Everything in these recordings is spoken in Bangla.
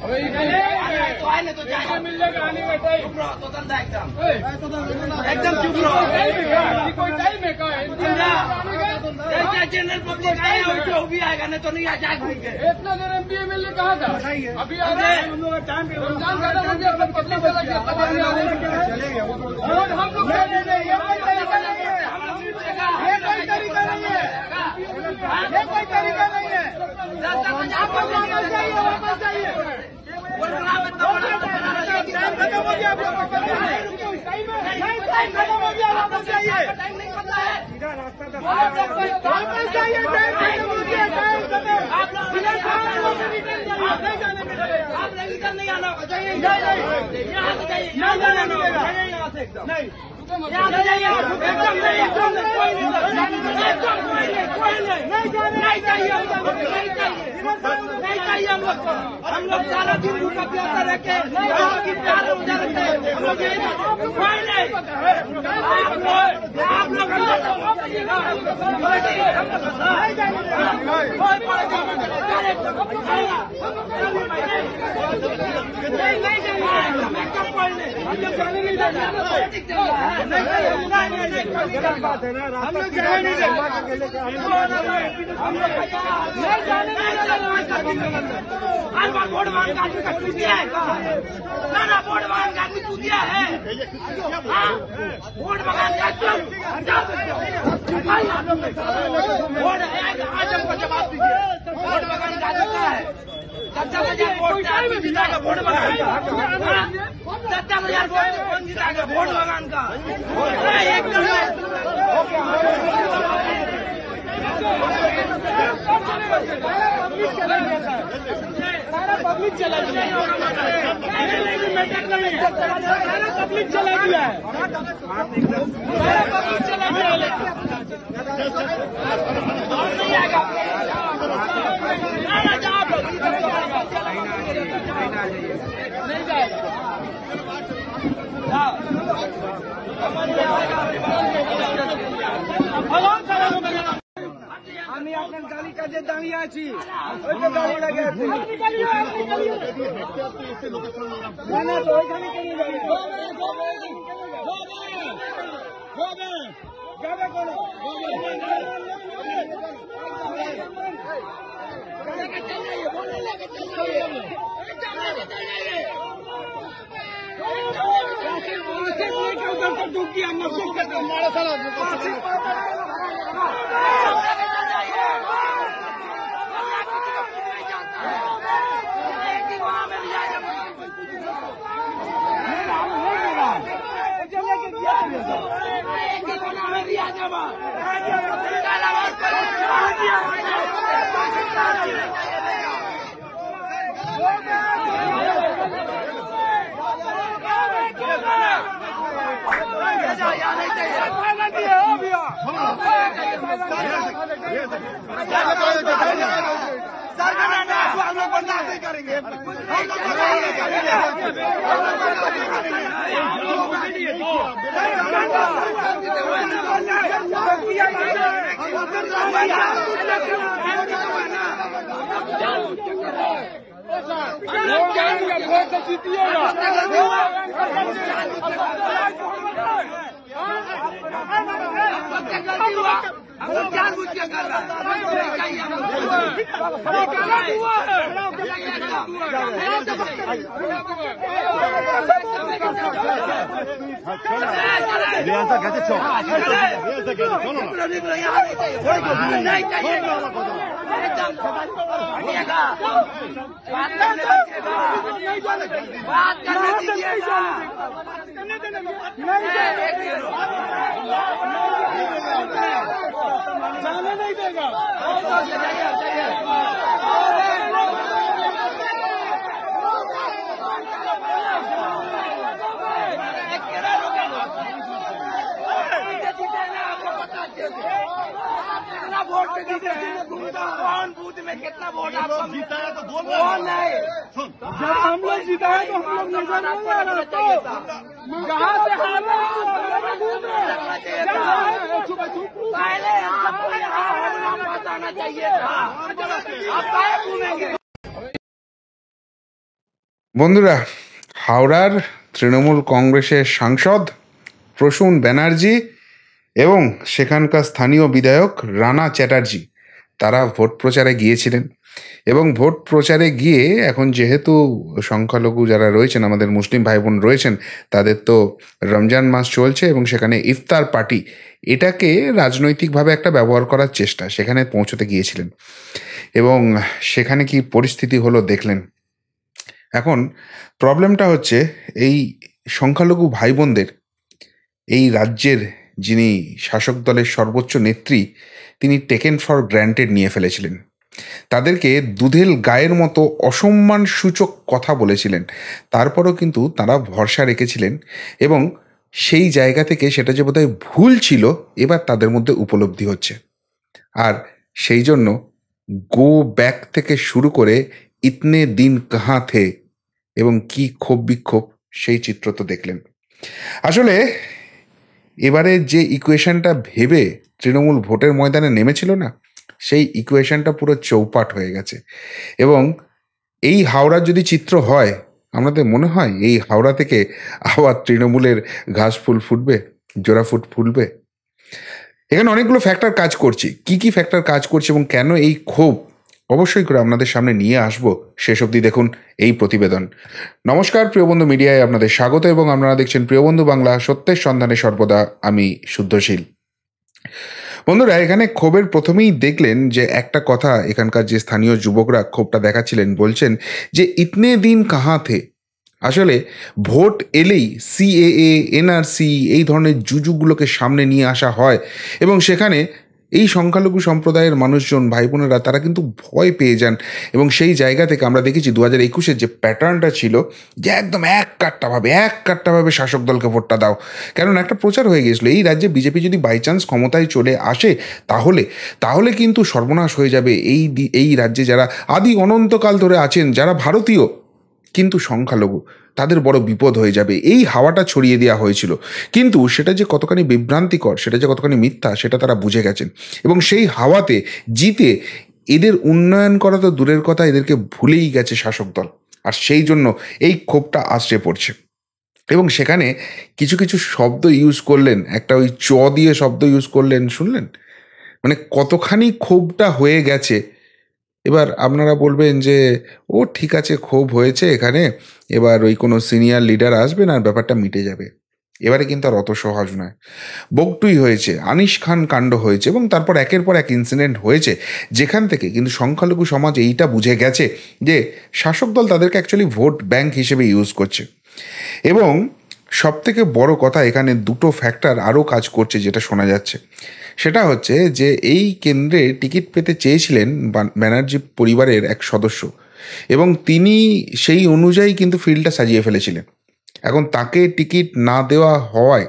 तो आए तो जाएगा मिलेगा आने का टाइम तो धंधा एकदम चुप रहो। कोई टाइम है का जनरल पब्लिक आए हो भी आएगा नहीं तो नहीं आ जाएगा। इतना देर एमपी एमएलए कहा था अभी आ गए हम लोग टाइम पे रमजान खत्म हो गया सब पब्लिक चला गया हम लोग ये कोई तरीका नहीं है ये कोई तरीका नहीं है। वापस आइए वापस आइए टाइम खत्म हो गया टाइम खत्म हो गया वापस आइए टाइम नहीं पता है वापस आइए टाइम खत्म हो गया टाइम खत्म आप नहीं नहीं आना होगा जाइए यहाँ से जाइए यहाँ जाना मिलेगा यहाँ से एकदम नहीं यहाँ से जाइए एकदम नहीं एकदम नहीं चाहिए हम लोग सारा दिन भूखा प्यासा रह के प्यार उजा रखते हैं हम लोग आप लोग वोट मांग का आदमी का चूतिया है ना वोट मांग का आदमी चूतिया है वोट मांग का वोट आज हमको जवाब दीजिए वोट मांग का आदमी क्या है 10,000 वोट जीताएगा वोट मांग का 10,000 वोट कौन जीताएगा वोट मांग का एकदम सारा पब्लिक चला गया सारा पब्लिक चला गया है सारा पब्लिक चला गया नहीं आएगा नहीं जाएगा আমি আপনার গাড়ির কাছে দাঁড়িয়ে আছি ওই তো গাড়ি লাগে আছে না না তো ওইখানে কেন যাবে যাবে কোন दुखी हम मारा सारा हम लोग बर्दाश्त नहीं करेंगे हम लोग जानबूझ के कर रहा बात करने दीजिएगा जाने नहीं देगा कितना वोट कौन बूथ में कितना वोट आपको जीता है तो बोल नहीं जब हम लोग जीता है तो हम लोग नजर नहीं आ रहा तो कहाँ से पहले आपको यहाँ बताना चाहिए था अब घूमेंगे। বন্ধুরা, হাওড়ার তৃণমূল কংগ্রেসের সাংসদ প্রসূন ব্যানার্জি এবং সেখানকার স্থানীয় বিধায়ক রানা চ্যাটার্জি তারা ভোট প্রচারে গিয়েছিলেন। এবং ভোট প্রচারে গিয়ে এখন যেহেতু সংখ্যালঘু যারা রয়েছেন, আমাদের মুসলিম ভাই বোন রয়েছেন, তাদের তো রমজান মাস চলছে এবং সেখানে ইফতার পার্টি এটাকে রাজনৈতিকভাবে একটা ব্যবহার করার চেষ্টা, সেখানে পৌঁছতে গিয়েছিলেন। এবং সেখানে কি পরিস্থিতি হলো দেখলেন। এখন প্রবলেমটা হচ্ছে এই সংখ্যালঘু ভাই বোনদের, এই রাজ্যের যিনি শাসক দলের সর্বোচ্চ নেত্রী, তিনি টেকেন ফর গ্র্যান্টেড নিয়ে ফেলেছিলেন। তাদেরকে দুধেল গায়ের মতো অসম্মান সূচক কথা বলেছিলেন। তারপরও কিন্তু তারা ভরসা রেখেছিলেন এবং সেই জায়গা থেকে সেটা যে বোধহয় ভুল ছিল এবার তাদের মধ্যে উপলব্ধি হচ্ছে। আর সেই জন্য গো ব্যাক থেকে শুরু করে ইতনে দিন কাহা থে এবং কি ক্ষোভ বিক্ষোভ, সেই চিত্র তো দেখলেন। আসলে এবারে যে ইকুয়েশনটা ভেবে তৃণমূল ভোটের ময়দানে নেমেছিল না, সেই ইকুয়েশনটা পুরো চৌপাট হয়ে গেছে। এবং এই হাওড়ার যদি চিত্র হয়, আমাদের মনে হয় এই হাওড়া থেকে আবার তৃণমূলের ঘাস ফুল ফুটবে, জোড়া ফুট ফুলবে। এখানে অনেকগুলো ফ্যাক্টর কাজ করছে। কি কি ফ্যাক্টর কাজ করছে এবং কেন এই ক্ষোভ, অবশ্যই করে আপনাদের সামনে নিয়ে আসবো। শেষ অবধি দেখুন এই প্রতিবেদন। নমস্কার, প্রিয়বন্ধু মিডিয়ায় আপনাদের স্বাগত এবং আপনারা দেখছেন প্রিয়বন্ধু বাংলা, সত্যের সন্ধানে সর্বদা আমি শুদ্ধশীল। বন্ধুরা, এখানে ক্ষোভের প্রথমেই দেখলেন যে একটা কথা এখানকার যে স্থানীয় যুবকরা ক্ষোভটা দেখাচ্ছিলেন, বলছেন যে ইতনে দিন কাহা থে। আসলে ভোট এলেই সিএএ, এনআরসি এই ধরনের জুজুগুলোকে সামনে নিয়ে আসা হয় এবং সেখানে এই সংখ্যালঘু সম্প্রদায়ের মানুষজন, ভাই বোনেরা, তারা কিন্তু ভয় পেয়ে যান। এবং সেই জায়গা থেকে আমরা দেখেছি 2021-এর যে প্যাটার্নটা ছিল, যে একদম এক কাট্টাভাবে শাসক দলকে ভোটটা দাও। কারণ একটা প্রচার হয়ে গিয়েছিল এই রাজ্যে বিজেপি যদি বাই চান্স ক্ষমতায় চলে আসে তাহলে কিন্তু সর্বনাশ হয়ে যাবে এই রাজ্যে যারা আদি অনন্তকাল ধরে আছেন, যারা ভারতীয় কিন্তু সংখ্যালঘু, তাদের বড় বিপদ হয়ে যাবে। এই হাওয়াটা ছড়িয়ে দেওয়া হয়েছিল। কিন্তু সেটা যে কতখানি বিভ্রান্তিকর, সেটা যে কতখানি মিথ্যা, সেটা তারা বুঝে গেছেন। এবং সেই হাওয়াতে জিতে এদের উন্নয়ন করা তো দূরের কথা, এদেরকে ভুলেই গেছে শাসক দল। আর সেই জন্য এই ক্ষোভটা আশ্রে পড়ছে। এবং সেখানে কিছু কিছু শব্দ ইউজ করলেন, একটা ওই দিয়ে শব্দ ইউজ করলেন, শুনলেন? মানে কতখানি ক্ষোভটা হয়ে গেছে। এবার আপনারা বলবেন যে ও ঠিক আছে, ক্ষোভ হয়েছে এখানে, এবার ওই কোনো সিনিয়র লিডার আসবেন আর ব্যাপারটা মিটে যাবে। এবারে কিন্তু আর অত সহজ নয়। বকটুই হয়েছে, আনিস খান কাণ্ড হয়েছে এবং তারপর একের পর এক ইনসিডেন্ট হয়েছে, যেখান থেকে কিন্তু সংখ্যালঘু সমাজ এইটা বুঝে গেছে যে শাসক দল তাদেরকে অ্যাকচুয়ালি ভোট ব্যাংক হিসেবে ইউজ করছে। এবং সবথেকে বড় কথা, এখানে দুটো ফ্যাক্টর আরও কাজ করছে যেটা শোনা যাচ্ছে। সেটা হচ্ছে যে এই কেন্দ্রে টিকিট পেতে চেয়েছিলেন ব্যানার্জি পরিবারের এক সদস্য এবং তিনি সেই অনুযায়ী কিন্তু ফিল্ডটা সাজিয়ে ফেলেছিলেন। এখন তাকে টিকিট না দেওয়া হওয়ায়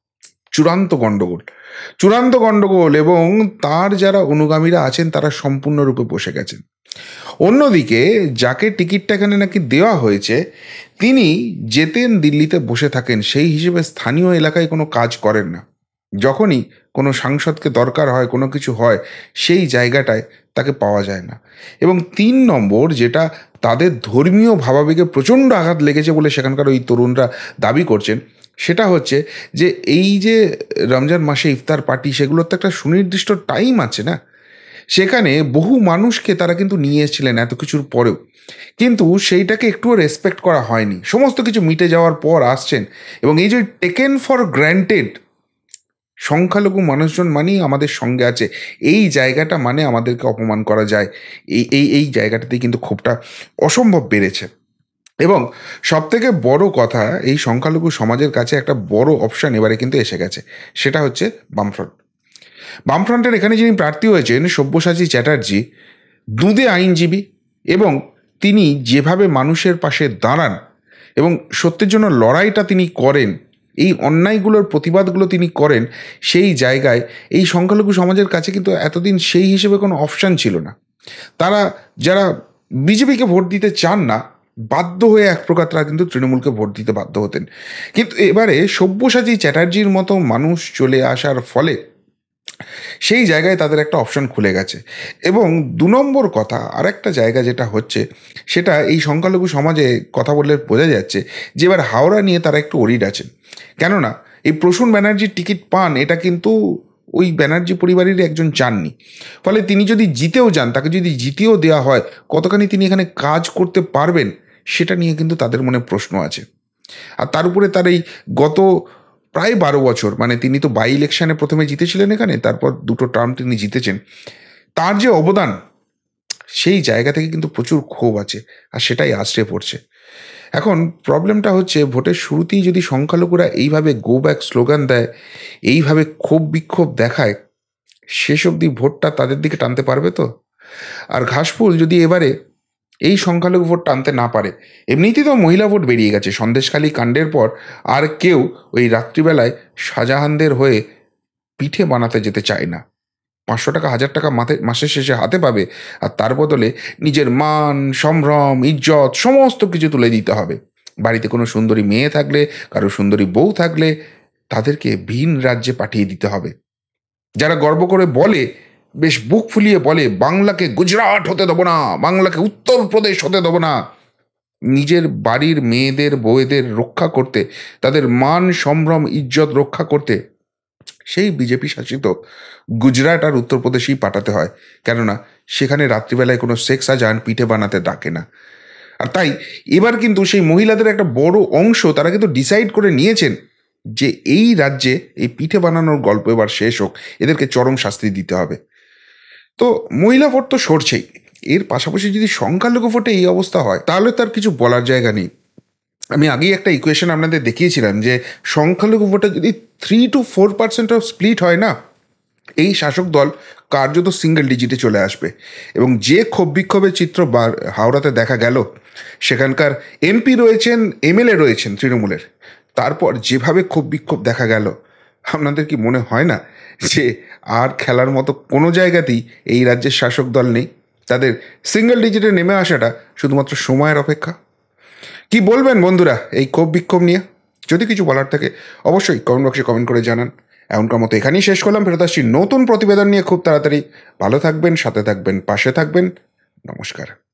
চূড়ান্ত গণ্ডগোল এবং তার যারা অনুগামীরা আছেন তারা সম্পূর্ণরূপে বসে গেছেন। অন্যদিকে যাকে টিকিটটা এখানে নাকি দেওয়া হয়েছে, তিনি যেতেন দিল্লিতে বসে থাকেন, সেই হিসেবে স্থানীয় এলাকায় কোনো কাজ করেন না। যখনই কোনো সাংসদকে দরকার হয়, কোনো কিছু হয়, সেই জায়গাটায় তাকে পাওয়া যায় না। এবং 3 নম্বর, যেটা তাদের ধর্মীয় ভাবাবেগে প্রচণ্ড আঘাত লেগেছে বলে সেখানকার ওই তরুণরা দাবি করছেন, সেটা হচ্ছে যে এই যে রমজান মাসে ইফতার পার্টি, সেগুলোর তো একটা সুনির্দিষ্ট টাইম আছে না। সেখানে বহু মানুষকে তারা কিন্তু নিয়ে এসেছিলেন এত কিছুর পরেও, কিন্তু সেইটাকে একটুও রেসপেক্ট করা হয়নি। সমস্ত কিছু মিটে যাওয়ার পর আসছেন এবং এই যে টেকেন ফর গ্র্যান্টেড, সংখ্যালঘু মানুষজন মানেই আমাদের সঙ্গে আছে, এই জায়গাটা মানে আমাদেরকে অপমান করা যায়, এই জায়গাটাতেই কিন্তু ক্ষোভটা অসম্ভব বেড়েছে। এবং সবথেকে বড় কথা, এই সংখ্যালঘু সমাজের কাছে একটা বড় অপশান এবারে কিন্তু এসে গেছে, সেটা হচ্ছে বামফ্রন্টের এখানে যিনি প্রার্থী হয়েছেন সব্যসাচী চ্যাটার্জি, দুঁদে আইনজীবী এবং তিনি যেভাবে মানুষের পাশে দাঁড়ান এবং সত্যের জন্য লড়াইটা তিনি করেন, এই অন্যায়গুলোর প্রতিবাদগুলো তিনি করেন, সেই জায়গায় এই সংখ্যালঘু সমাজের কাছে কিন্তু এতদিন সেই হিসেবে কোনো অপশান ছিল না। তারা যারা বিজেপিকে ভোট দিতে চান না, বাধ্য হয়ে এক প্রকার তারা কিন্তু তৃণমূলকে ভোট দিতে বাধ্য হতেন। কিন্তু এবারে সব্যসাচী চ্যাটার্জির মতো মানুষ চলে আসার ফলে সেই জায়গায় তাদের একটা অপশন খুলে গেছে। এবং 2 নম্বর কথা, আর একটা জায়গা যেটা হচ্ছে, সেটা এই সংখ্যালঘু সমাজে কথা বললে বোঝা যাচ্ছে যে এবার হাওড়া নিয়ে তারা একটু অরিড আছেন। কেননা এই প্রসূন ব্যানার্জির টিকিট পান, এটা কিন্তু ওই ব্যানার্জি পরিবারেরই একজন চাননি। ফলে তিনি যদি জিতেও যান, তাকে যদি জিতেও দেওয়া হয়, কতখানি তিনি এখানে কাজ করতে পারবেন সেটা নিয়ে কিন্তু তাদের মনে প্রশ্ন আছে। আর তার উপরে তার এই গত প্রায় 12 বছর, মানে তিনি তো বাই ইলেকশনে প্রথমে জিতেছিলেন এখানে, তারপর 2টো টার্ম তিনি জিতেছেন, তার যে অবদান, সেই জায়গা থেকে কিন্তু প্রচুর ক্ষোভ আছে, আর সেটাই আছড়ে পড়ছে। এখন প্রবলেমটা হচ্ছে, ভোটের শুরুতেই যদি সংখ্যালঘুরা এইভাবে গো ব্যাক স্লোগান দেয়, এইভাবে ক্ষোভ বিক্ষোভ দেখায়, শেষ অবধি ভোটটা তাদের দিকে টানতে পারবে তো? আর ঘাসফুল যদি এবারে এই সংখ্যালঘু ভোট টানতে না পারে, এমনিতেই তো মহিলা ভোট বেরিয়ে গেছে, সন্দেশখালী কাণ্ডের পর আর কেউ ওই রাত্রিবেলায় শাহজাহানদের হয়ে পিঠে বানাতে যেতে চায় না। 500 টাকা 1000 টাকা মাসের শেষে হাতে পাবে, আর তার বদলে নিজের মান, সম্ভ্রম, ইজ্জত সমস্ত কিছু তুলে দিতে হবে। বাড়িতে কোনো সুন্দরী মেয়ে থাকলে, কারো সুন্দরী বউ থাকলে, তাদেরকে ভিন রাজ্যে পাঠিয়ে দিতে হবে। যারা গর্ব করে বলে, বেশ বুক ফুলিয়ে বলে, বাংলাকে গুজরাট হতে দেবো না, বাংলাকে উত্তরপ্রদেশ হতে দেবো না, নিজের বাড়ির মেয়েদের বউয়েদের রক্ষা করতে, তাদের মান সম্ভ্রম ইজ্জত রক্ষা করতে সেই বিজেপি শাসিত গুজরাট আর উত্তরপ্রদেশেই পাঠাতে হয়। কেননা সেখানে রাত্রিবেলায় কোনো শেখ শাহজাহান পিঠে বানাতে ডাকে না। আর তাই এবার কিন্তু সেই মহিলাদের একটা বড় অংশ তারা কিন্তু ডিসাইড করে নিয়েছেন যে এই রাজ্যে এই পিঠে বানানোর গল্প এবার শেষ হোক, এদেরকে চরম শাস্তি দিতে হবে। তো মহিলা ভোট তো সরছেই, এর পাশাপাশি যদি সংখ্যালঘু ভোটে এই অবস্থা হয়, তাহলে তার কিছু বলার জায়গা নেই। আমি আগেই একটা ইকুয়েশন আপনাদের দেখিয়েছিলাম যে সংখ্যালঘু ভোটে যদি 3 to 4% অফ স্প্লিট হয় না, এই শাসক দল কার্যত সিঙ্গেল ডিজিটে চলে আসবে। এবং যে ক্ষোভ বিক্ষোভের চিত্র হাওড়াতে দেখা গেল, সেখানকার এমপি রয়েছেন, এমএলএ রয়েছেন তৃণমূলের, তারপর যেভাবে ক্ষোভ বিক্ষোভ দেখা গেল, আপনাদের কি মনে হয় না যে আর খেলার মতো কোনো জায়গাতেই এই রাজ্যের শাসক দল নেই? তাদের সিঙ্গেল ডিজিটে নেমে আসাটা শুধুমাত্র সময়ের অপেক্ষা। কি বলবেন বন্ধুরা এই ক্ষোভ বিক্ষোভ নিয়ে? যদি কিছু বলার থাকে অবশ্যই কমেন্ট বক্সে কমেন্ট করে জানান। এমনকার মতো এখানেই শেষ করলাম, ফেরত আসছি নতুন প্রতিবেদন নিয়ে খুব তাড়াতাড়ি। ভালো থাকবেন, সাথে থাকবেন, পাশে থাকবেন। নমস্কার।